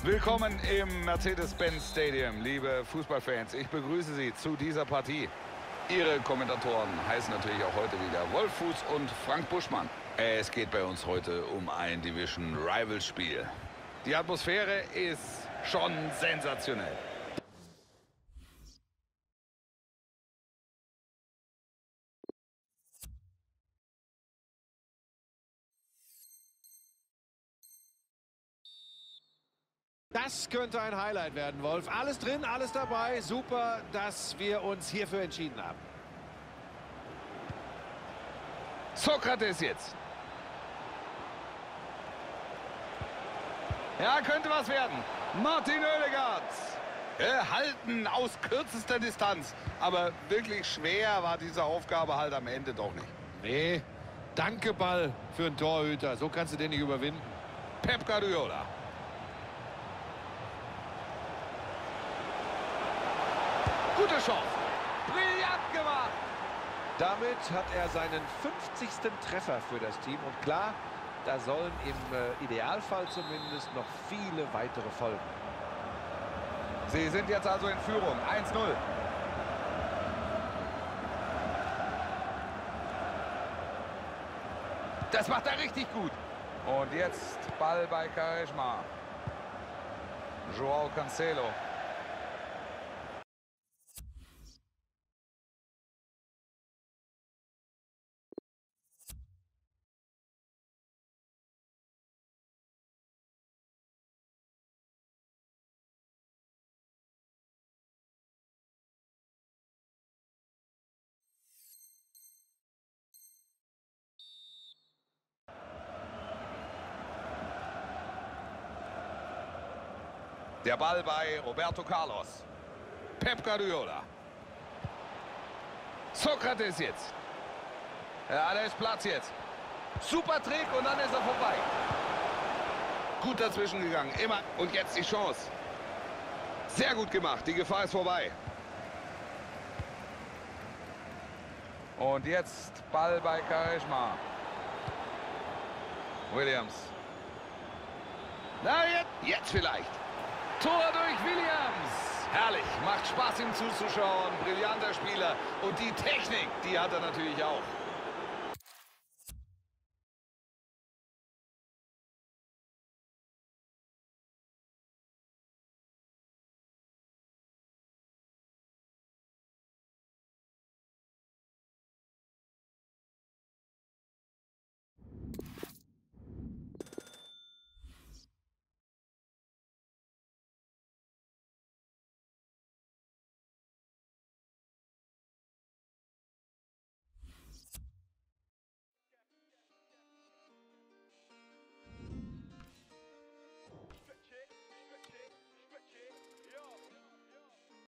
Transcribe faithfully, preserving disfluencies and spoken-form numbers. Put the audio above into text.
Willkommen im Mercedes-Benz Stadium, liebe Fußballfans. Ich begrüße Sie zu dieser Partie. Ihre Kommentatoren heißen natürlich auch heute wieder Wolf Fuß und Frank Buschmann. Es geht bei uns heute um ein Division-Rival-Spiel. Die Atmosphäre ist schon sensationell. Das könnte ein Highlight werden, Wolf. Alles drin, alles dabei. Super, dass wir uns hierfür entschieden haben. Sokrates jetzt. Ja, könnte was werden. Martin Oedegaard. Gehalten aus kürzester Distanz. Aber wirklich schwer war diese Aufgabe halt am Ende doch nicht. Nee, danke Ball für einen Torhüter. So kannst du den nicht überwinden. Pep Guardiola. Gute Chance. Brillant gemacht. Damit hat er seinen fünfzigsten Treffer für das Team. Und klar, da sollen im äh, Idealfall zumindest noch viele weitere folgen. Sie sind jetzt also in Führung. eins null. Das macht er richtig gut. Und jetzt Ball bei Quaresma. Joao Cancelo. Der Ball bei Roberto Carlos. Pep Guardiola. Sokrates jetzt. Ja, da ist Platz jetzt. Super Trick und dann ist er vorbei. Gut dazwischen gegangen. Immer. Und jetzt die Chance. Sehr gut gemacht. Die Gefahr ist vorbei. Und jetzt Ball bei Quaresma. Williams. Na, jetzt, jetzt vielleicht. Tor durch Williams. Herrlich, macht Spaß ihm zuzuschauen. Brillanter Spieler. Und die Technik, die hat er natürlich auch.